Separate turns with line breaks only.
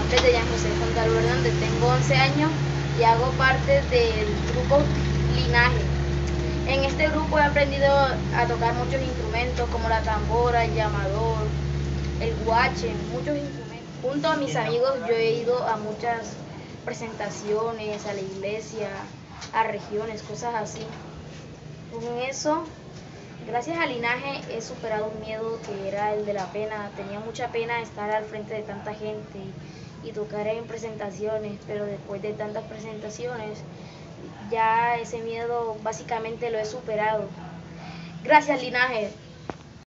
nombre es Deyan José Fontalvo Hernández, tengo 11 años y hago parte del grupo Linaje. En este grupo he aprendido a tocar muchos instrumentos como la tambora, el llamador, el guache, muchos instrumentos. Junto a mis amigos yo he ido a muchas presentaciones, a la iglesia, a regiones, cosas así. Con eso, gracias al Linaje he superado un miedo que era el de la pena. Tenía mucha pena estar al frente de tanta gente y tocar en presentaciones, pero después de tantas presentaciones ya ese miedo básicamente lo he superado. Gracias, Linaje.